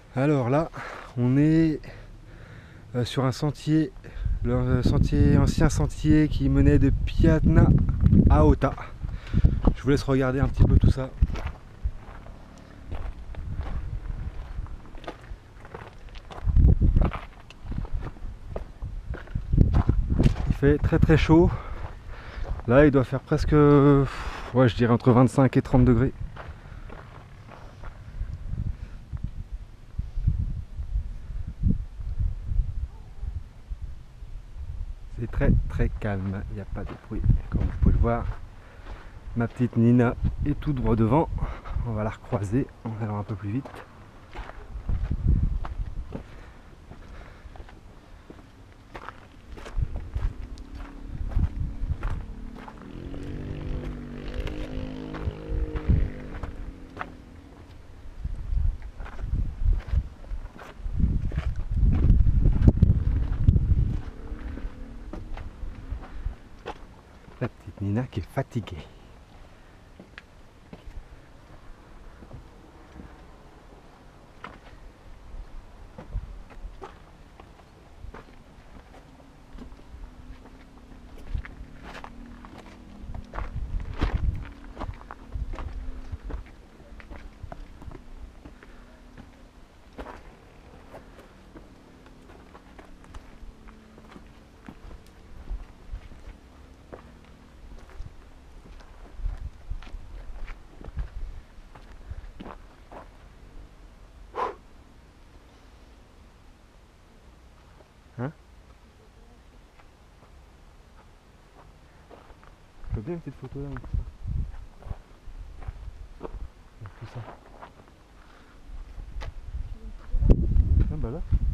Alors là, on est sur un sentier, ancien sentier qui menait de Piatna à Ota. Je vous laisse regarder un petit peu tout ça. Il fait très très chaud. Là, il doit faire presque, ouais, je dirais entre 25 et 30 degrés. C'est très très calme, il n'y a pas de bruit. Comme vous pouvez le voir, ma petite Nina est tout droit devant. On va la recroiser en allant un peu plus vite. La petite Nina qui est fatiguée. Hein? Je veux bien une petite photo là, tout ça. Ah bah là.